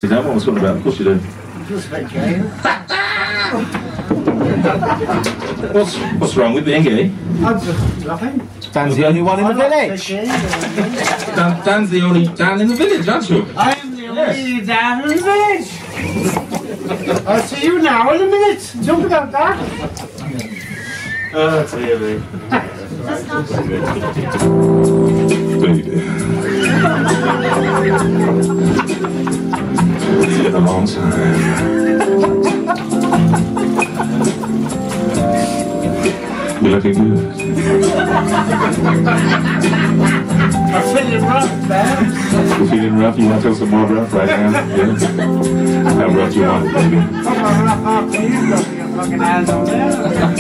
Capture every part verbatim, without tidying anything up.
know what I was talking about? Of course you do. Just a bit gay. What's, what's wrong with being gay? I'm just nothing. Dan's the only one in the village. Dan, Dan's the only Dan in the village, aren't you? I am the only Dan in the village. I'll see you now in a minute. Jump about that. Oh, dear me. Baby. It's been a long time. You're looking good. I'm feeling rough, man. You're feeling rough? You want to feel some more rough right now? Yeah? How rough you want, baby? I'm rough after you got your fucking hands on there.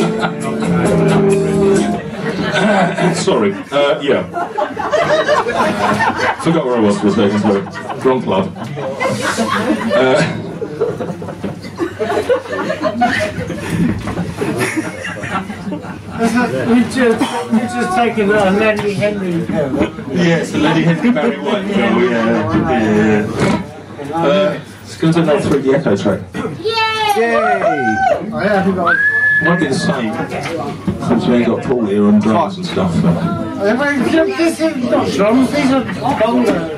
Uh, sorry. Uh, yeah. Uh, forgot where I was for a second. Sorry. Wrong club. Uh, we just, we just taken a Lenny Henry pill. yes, the Lady Henry Barry White. Oh, yeah. Yeah. Uh, let's go to another three D Echo track. Yay! Oh, yeah, we got. Might be the same. Since we ain't got Paul here and drums and stuff. So. This is not drums, these are bongos.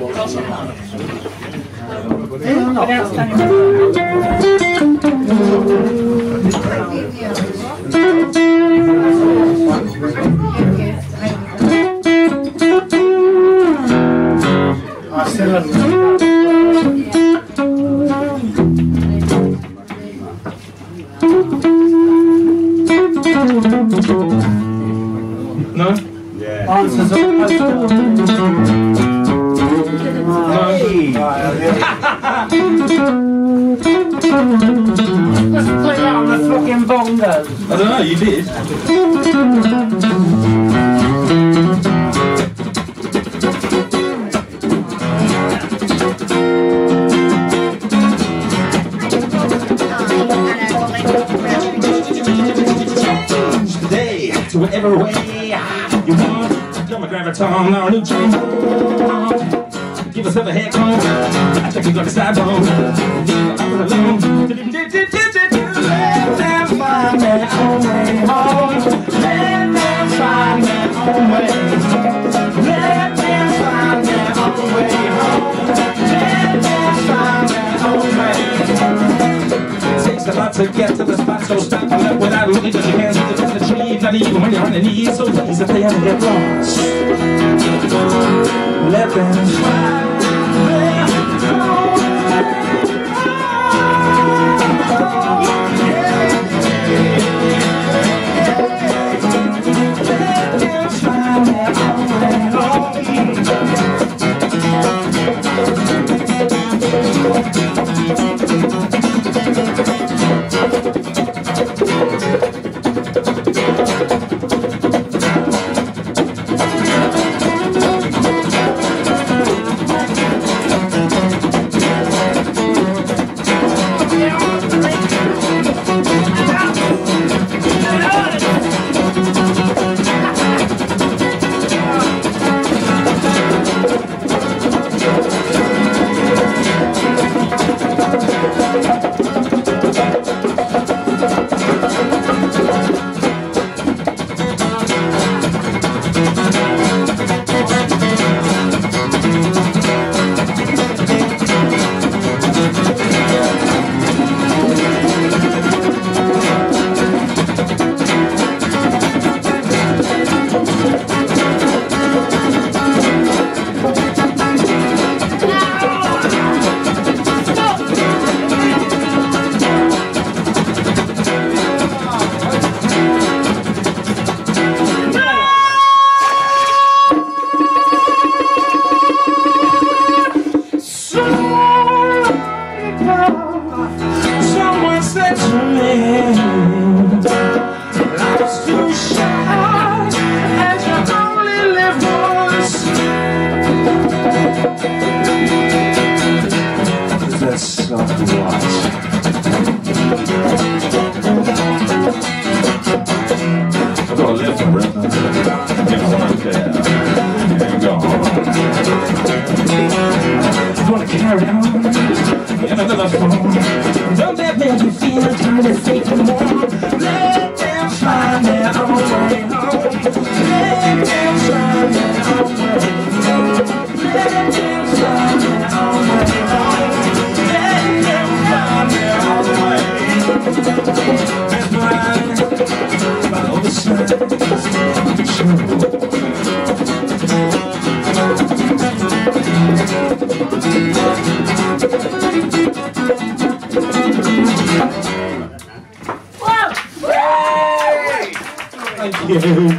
I still haven't. No? Yeah. Answers on the Let's play that on the fucking bongos. I don't know, you did. Today, to whatever way you want, you're my graviton or a new chain. Give yourself a hair comb. I think you got the side bone. I'm alone. Let them find their own way home. Let them find their own way. Let them find their own way home. Let them find their own way. It takes a lot to get to the spot, so stop and look without looking, cause you can't see the tree, not even when you're on the knees. So please, if they ever get lost, let them find. and another song. Don't let them feel time to say tomorrow. Let them find their own way home. Let them find their own way home. Let them find their own way home. Let them find their own way. That's right. Follow the signs. Thank you.